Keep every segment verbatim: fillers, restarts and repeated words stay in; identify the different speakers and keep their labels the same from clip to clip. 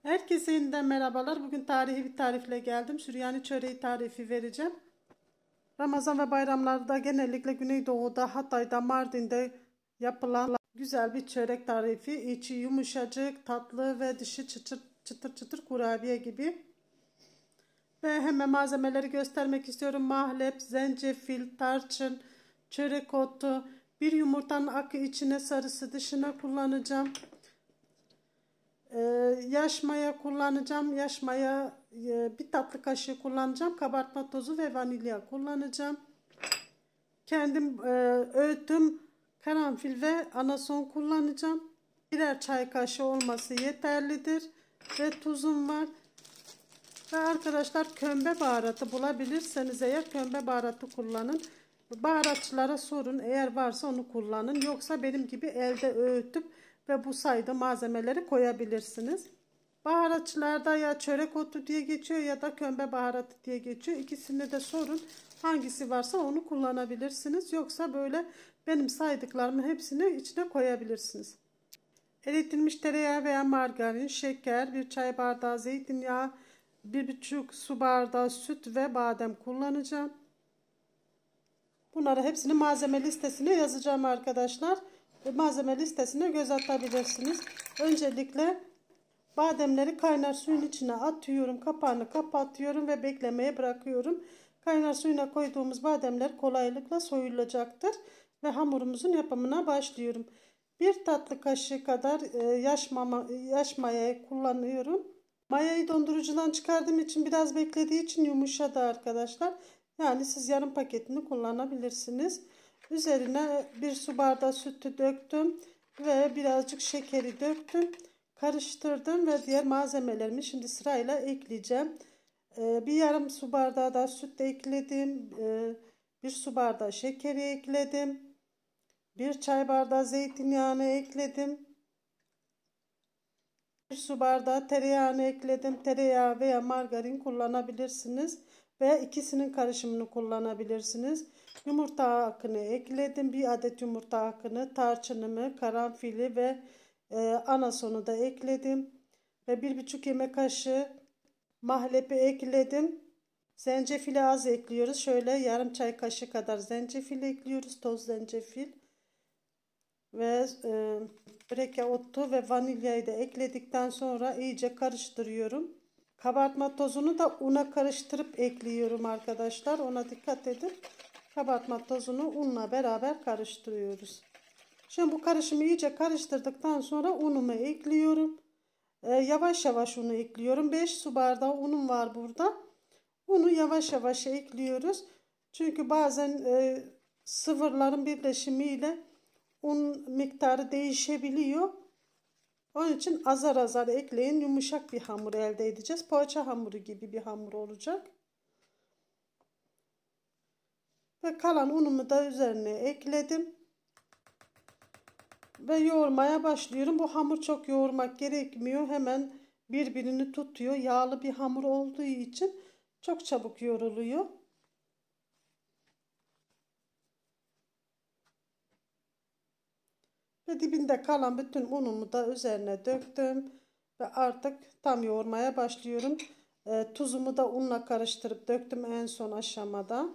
Speaker 1: Herkese yeniden merhabalar. Bugün tarihi bir tarifle geldim. Süryani çöreği tarifi vereceğim. Ramazan ve bayramlarda genellikle Güneydoğu'da, Hatay'da, Mardin'de yapılan güzel bir çörek tarifi. İçi yumuşacık, tatlı ve dışı çıtır çıtır, çıtır kurabiye gibi. Ve hemen malzemeleri göstermek istiyorum. Mahlep, zencefil, tarçın, çörek otu, bir yumurtanın akı içine, sarısı dışına kullanacağım. Ee, yaş maya kullanacağım. Yaş maya e, bir tatlı kaşığı kullanacağım. Kabartma tozu ve vanilya kullanacağım. Kendim e, öğüttüm karanfil ve anason kullanacağım. Birer çay kaşığı olması yeterlidir. Ve tuzum var. Ve arkadaşlar kömbe baharatı bulabilirseniz eğer kömbe baharatı kullanın. Baharatçılara sorun, eğer varsa onu kullanın. Yoksa benim gibi elde öğütüp ve bu sayıda malzemeleri koyabilirsiniz. Baharatçılarda ya çörek otu diye geçiyor ya da kömbe baharatı diye geçiyor. İkisini de sorun. Hangisi varsa onu kullanabilirsiniz. Yoksa böyle benim saydıklarımın hepsini içine koyabilirsiniz. Eritilmiş tereyağı veya margarin, şeker, bir çay bardağı zeytinyağı, bir buçuk su bardağı süt ve badem kullanacağım. Bunları hepsini malzeme listesine yazacağım arkadaşlar. Malzeme listesine göz atabilirsiniz. Öncelikle bademleri kaynar suyun içine atıyorum. Kapağını kapatıyorum ve beklemeye bırakıyorum. Kaynar suyuna koyduğumuz bademler kolaylıkla soyulacaktır. Ve hamurumuzun yapımına başlıyorum. Bir tatlı kaşığı kadar yaş, mama, yaş mayayı kullanıyorum. Mayayı dondurucudan çıkardığım için biraz beklediği için yumuşadı arkadaşlar. Yani siz yarım paketini kullanabilirsiniz. Üzerine bir su bardağı sütü döktüm ve birazcık şekeri döktüm. Karıştırdım ve diğer malzemelerimi şimdi sırayla ekleyeceğim. Ee, bir yarım su bardağı da süt ekledim. Ee, bir su bardağı şekeri ekledim. Bir çay bardağı zeytinyağını ekledim. Bir su bardağı tereyağını ekledim. Tereyağı veya margarin kullanabilirsiniz. Veya ikisinin karışımını kullanabilirsiniz. Yumurta akını ekledim. Bir adet yumurta akını, tarçınımı, karanfili ve e, anasonu da ekledim. Ve bir buçuk yemek kaşığı mahlepi ekledim. Zencefili az ekliyoruz. Şöyle yarım çay kaşığı kadar zencefil ekliyoruz. Toz zencefil. Ve e, breke otu ve vanilyayı da ekledikten sonra iyice karıştırıyorum. Kabartma tozunu da una karıştırıp ekliyorum arkadaşlar. Ona dikkat edin. Kabartma tozunu unla beraber karıştırıyoruz. Şimdi bu karışımı iyice karıştırdıktan sonra unumu ekliyorum. Ee, yavaş yavaş unu ekliyorum. beş su bardağı unum var burada. Unu yavaş yavaş ekliyoruz. Çünkü bazen e, sıvıların birleşimiyle un miktarı değişebiliyor. Onun için azar azar ekleyin. Yumuşak bir hamur elde edeceğiz. Poğaça hamuru gibi bir hamur olacak. Ve kalan unumu da üzerine ekledim. Ve yoğurmaya başlıyorum. Bu hamur çok yoğurmak gerekmiyor. Hemen birbirini tutuyor. Yağlı bir hamur olduğu için çok çabuk yoğruluyor. Ve dibinde kalan bütün unumu da üzerine döktüm. Ve artık tam yoğurmaya başlıyorum. E, tuzumu da unla karıştırıp döktüm en son aşamada.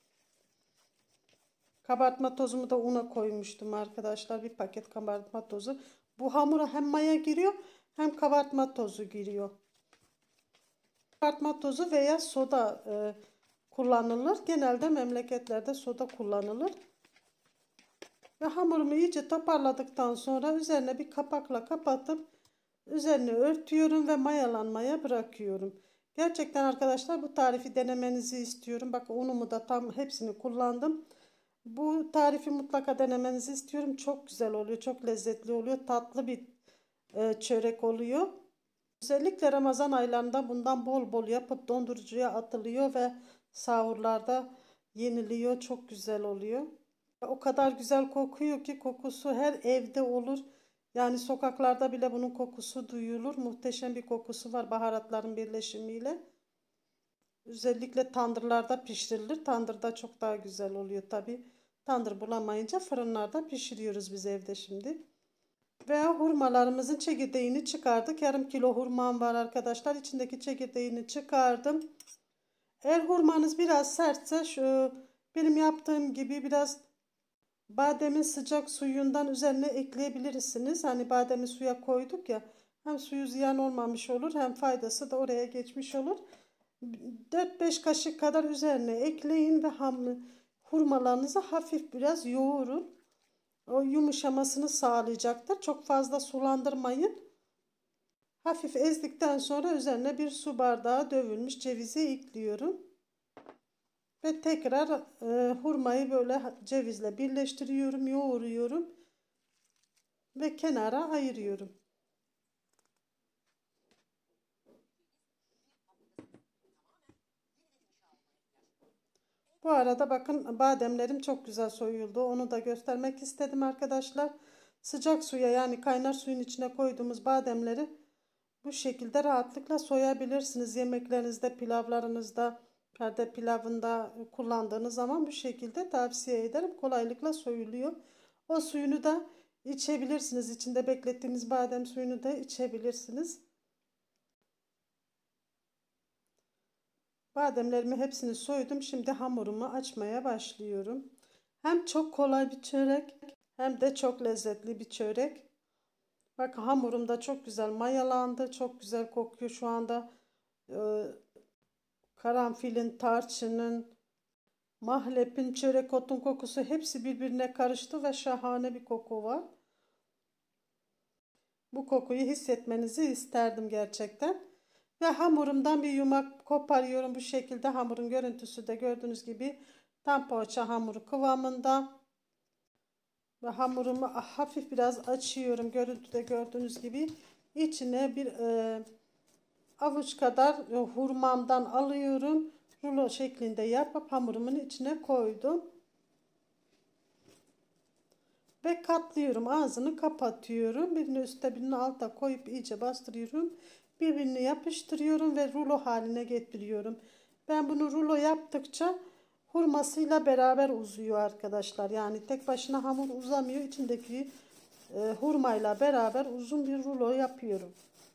Speaker 1: Kabartma tozumu da una koymuştum arkadaşlar. Bir paket kabartma tozu. Bu hamura hem maya giriyor hem kabartma tozu giriyor. Kabartma tozu veya soda e, kullanılır. Genelde memleketlerde soda kullanılır. Ve hamurumu iyice toparladıktan sonra üzerine bir kapakla kapatıp üzerine örtüyorum ve mayalanmaya bırakıyorum. Gerçekten arkadaşlar bu tarifi denemenizi istiyorum. Bakın unumu da tam hepsini kullandım. Bu tarifi mutlaka denemenizi istiyorum. Çok güzel oluyor, çok lezzetli oluyor. Tatlı bir e, çörek oluyor. Özellikle Ramazan aylarında bundan bol bol yapıp dondurucuya atılıyor ve sahurlarda yeniliyor. Çok güzel oluyor. O kadar güzel kokuyor ki kokusu her evde olur. Yani sokaklarda bile bunun kokusu duyulur. Muhteşem bir kokusu var baharatların birleşimiyle. Özellikle tandırlarda pişirilir. Tandırda çok daha güzel oluyor tabii. Tandır bulamayınca fırınlarda pişiriyoruz biz evde şimdi. Ve hurmalarımızın çekirdeğini çıkardık. Yarım kilo hurmam var arkadaşlar. İçindeki çekirdeğini çıkardım. Eğer hurmanız biraz sertse şu benim yaptığım gibi biraz bademin sıcak suyundan üzerine ekleyebilirsiniz. Hani bademi suya koyduk ya. Hem suyu ziyan olmamış olur hem faydası da oraya geçmiş olur. dört beş kaşık kadar üzerine ekleyin ve ham hurmalarınızı hafif biraz yoğurun. O yumuşamasını sağlayacaktır. Çok fazla sulandırmayın. Hafif ezdikten sonra üzerine bir su bardağı dövülmüş cevizi ekliyorum. Ve tekrar e, hurmayı böyle cevizle birleştiriyorum, yoğuruyorum ve kenara ayırıyorum. Bu arada bakın bademlerim çok güzel soyuldu. Onu da göstermek istedim arkadaşlar. Sıcak suya yani kaynar suyun içine koyduğumuz bademleri bu şekilde rahatlıkla soyabilirsiniz. Yemeklerinizde, pilavlarınızda, perde pilavında kullandığınız zaman bu şekilde tavsiye ederim. Kolaylıkla soyuluyor. O suyunu da içebilirsiniz. İçinde beklettiğiniz badem suyunu da içebilirsiniz. Bademlerimi hepsini soydum. Şimdi hamurumu açmaya başlıyorum. Hem çok kolay bir çörek hem de çok lezzetli bir çörek. Bak hamurum da çok güzel mayalandı. Çok güzel kokuyor şu anda. Ee, karanfilin, tarçının, mahlepin, çörek otun kokusu hepsi birbirine karıştı ve şahane bir koku var. Bu kokuyu hissetmenizi isterdim gerçekten. Ve hamurumdan bir yumak koparıyorum bu şekilde. Hamurun görüntüsü de gördüğünüz gibi tam poğaça hamuru kıvamında. Ve hamurumu hafif biraz açıyorum. Görüntüde gördüğünüz gibi içine bir e, avuç kadar e, hurmamdan alıyorum. Rulo şeklinde yapıp hamurumun içine koydum. Ve katlıyorum. Ağzını kapatıyorum. Birini üstte birini alta koyup iyice bastırıyorum. Birbirini yapıştırıyorum ve rulo haline getiriyorum. Ben bunu rulo yaptıkça hurmasıyla beraber uzuyor arkadaşlar. Yani tek başına hamur uzamıyor. İçindeki e, hurmayla beraber uzun bir rulo yapıyorum.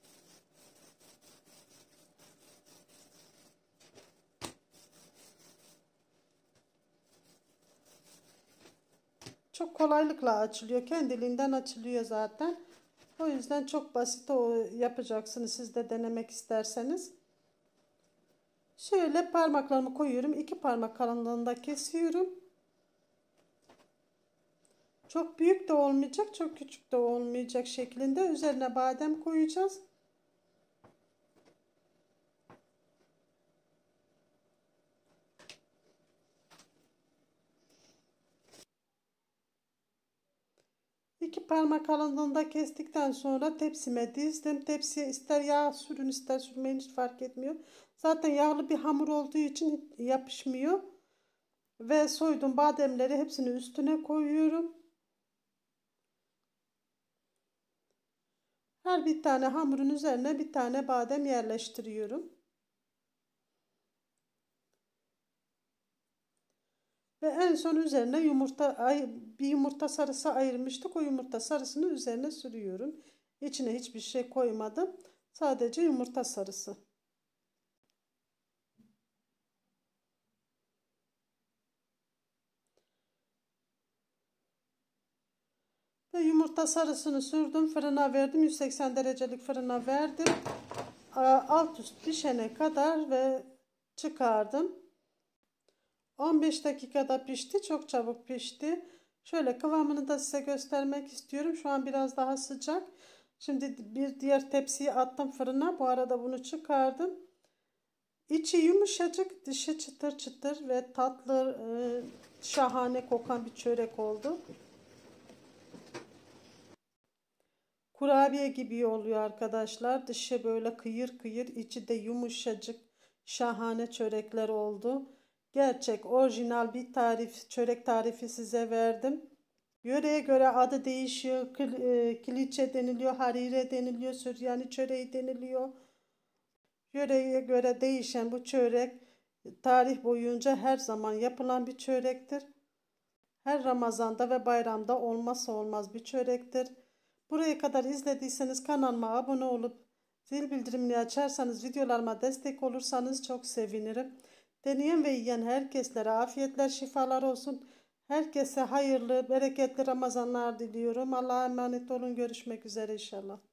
Speaker 1: Çok kolaylıkla açılıyor. Kendiliğinden açılıyor zaten. O yüzden çok basit o yapacaksınız siz de denemek isterseniz. Şöyle parmaklarımı koyuyorum. İki parmak kalınlığında kesiyorum. Çok büyük de olmayacak, çok küçük de olmayacak şeklinde üzerine badem koyacağız. İki parmak kalınlığında kestikten sonra tepsime dizdim. Tepsiye ister yağ sürün ister sürmeyin hiç fark etmiyor. Zaten yağlı bir hamur olduğu için yapışmıyor. Ve soyduğum bademleri hepsini üstüne koyuyorum. Her bir tane hamurun üzerine bir tane badem yerleştiriyorum. Ve en son üzerine yumurta bir yumurta sarısı ayırmıştık. O yumurta sarısını üzerine sürüyorum. İçine hiçbir şey koymadım. Sadece yumurta sarısı. Ve yumurta sarısını sürdüm. Fırına verdim. yüz seksen derecelik fırına verdim. Alt üst pişene kadar ve çıkardım. on beş dakikada pişti. Çok çabuk pişti. Şöyle kıvamını da size göstermek istiyorum. Şu an biraz daha sıcak. Şimdi bir diğer tepsiyi attım fırına. Bu arada bunu çıkardım. İçi yumuşacık, dışı çıtır çıtır ve tatlı, e, şahane kokan bir çörek oldu. Kurabiye gibi oluyor arkadaşlar. Dışı böyle kıyır kıyır, içi de yumuşacık, şahane çörekler oldu. Gerçek, orijinal bir tarif, çörek tarifi size verdim. Yöreye göre adı değişiyor. Kiliçe deniliyor, harire deniliyor, Süryani çöreği deniliyor. Yöreye göre değişen bu çörek tarih boyunca her zaman yapılan bir çörektir. Her Ramazan'da ve bayramda olmazsa olmaz bir çörektir. Buraya kadar izlediyseniz kanalıma abone olup zil bildirimini açarsanız, videolarıma destek olursanız çok sevinirim. Deneyen ve yiyen herkeslere afiyetler, şifalar olsun. Herkese hayırlı, bereketli Ramazanlar diliyorum. Allah'a emanet olun. Görüşmek üzere inşallah.